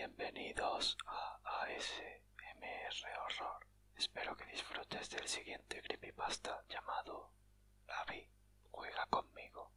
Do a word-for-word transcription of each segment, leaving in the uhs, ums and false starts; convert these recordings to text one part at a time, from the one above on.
Bienvenidos a A S M R Horror. Espero que disfrutes del siguiente creepypasta llamado Abby juega conmigo.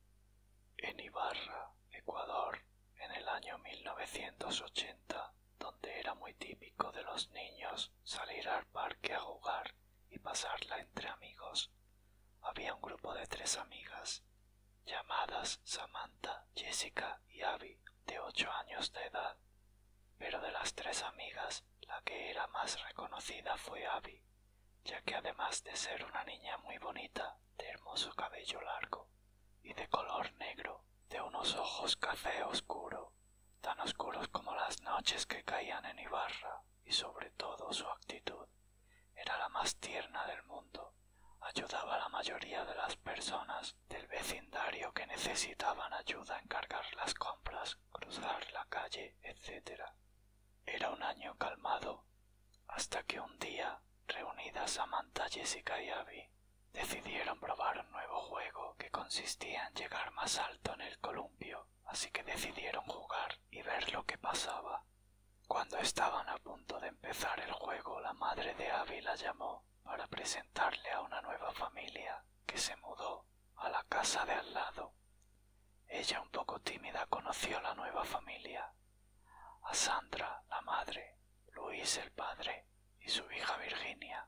En Ibarra, Ecuador, en el año mil novecientos ochenta, donde era muy típico de los niños salir al parque a jugar y pasarla entre amigos, había un grupo de tres amigas, llamadas Samantha, Jessica y Abby, de ocho años de edad. Pero de las tres amigas, la que era más reconocida fue Abby, ya que además de ser una niña muy bonita, de hermoso cabello largo y de color negro, de unos ojos café oscuro, tan oscuros como las noches que caían en Ibarra, y sobre todo su actitud, era la más tierna del mundo. Ayudaba a la mayoría de las personas del vecindario que necesitaban ayuda en cargar las compras, cruzar la calle, etcétera. Era un año calmado, hasta que un día, reunidas Samantha, Jessica y Abby, decidieron probar un nuevo juego que consistía en llegar más alto en el columpio, así que decidieron jugar y ver lo que pasaba. Cuando estaban a punto de empezar el juego, la madre de Abby la llamó para presentarle a una nueva familia que se mudó a la casa de al lado. Ella, un poco tímida, conoció a la nueva familia, a Sandra, la madre, Luis, el padre, y su hija Virginia.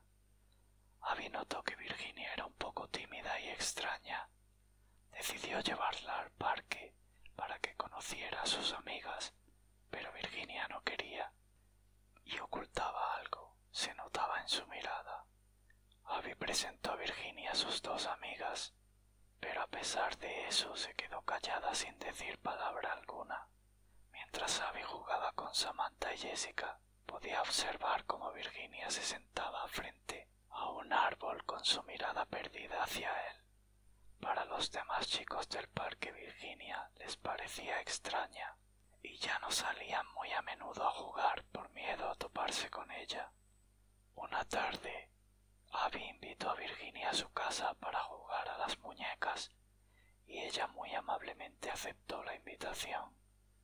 Abby notó que Virginia era un poco tímida y extraña. Decidió llevarla al parque para que conociera a sus amigas, pero Virginia no quería y ocultaba algo, se notaba en su mirada. Abby presentó a Virginia a sus dos amigas, pero a pesar de eso se quedó callada sin decir palabra alguna. Mientras Abby jugaba con Samantha y Jessica, podía observar cómo Virginia se sentaba frente a un árbol con su mirada perdida hacia él. Para los demás chicos del parque, Virginia les parecía extraña y ya no salían muy a menudo a jugar por miedo a toparse con ella. Una tarde, Abby invitó a Virginia a su casa para jugar a las muñecas y ella muy amablemente aceptó la invitación.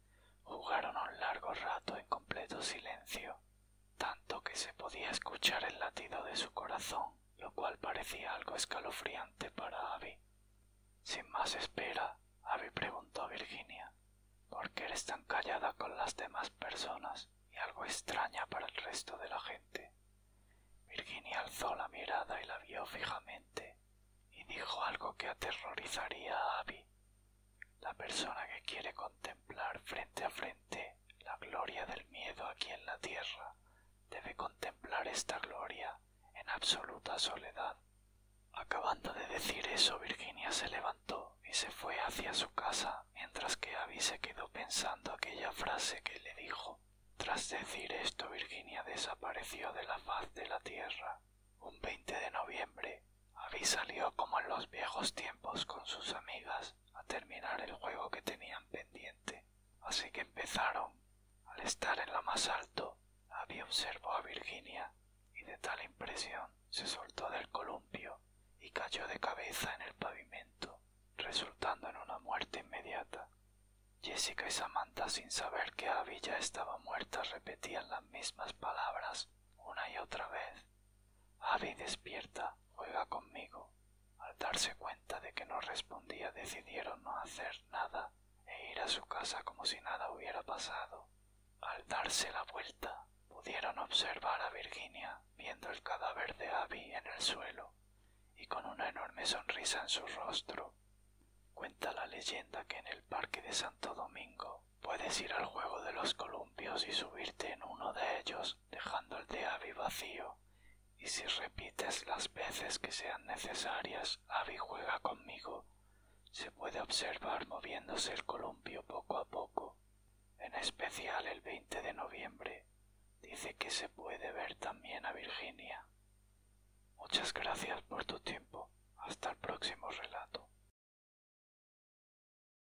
Jugaron un largo rato en completo silencio, tanto que se podía escuchar el latido de su corazón, lo cual parecía algo escalofriante para Abby. Sin más espera, Abby preguntó a Virginia: ¿por qué eres tan callada con las demás personas y algo extraña para el resto de la gente? Virginia alzó la mirada y la vio fijamente, y dijo algo que aterrorizaría a Abby. La persona que quiere contemplar frente a frente la gloria del miedo aquí en la tierra debe contemplar esta gloria en absoluta soledad. Acabando de decir eso, Virginia se levantó y se fue hacia su casa, mientras que Abby se quedó pensando aquella frase que le dijo. Tras decir esto, Virginia desapareció de la faz de la tierra. Un veinte de noviembre, Abby salió como en los viejos tiempos con sus amigas a terminar el juego que tenían pendiente. Así que empezaron. Al estar en lo más alto, Abby observó a Virginia y de tal impresión se soltó del columpio y cayó de cabeza en el pavimento, resultando en una muerte inmediata. Jessica y Samantha, sin saber que Abby ya estaba muerta, repetían las mismas palabras una y otra vez. Abby, despierta, juega conmigo. Al darse cuenta de que no respondía, decidieron no hacer nada e ir a su casa como si nada hubiera pasado. Al darse la vuelta, pudieron observar a Virginia viendo el cadáver de Abby en el suelo y con una enorme sonrisa en su rostro. Cuenta la leyenda que en el parque de Santo Domingo puedes ir al juego de los columpios y subirte en uno de ellos, dejando el de Abby vacío. Y si repites las veces que sean necesarias, Abby juega conmigo, se puede observar moviéndose el columpio poco a poco. En especial el veinte de noviembre, dice que se puede ver también a Virginia. Muchas gracias por tu tiempo. Hasta el próximo relato.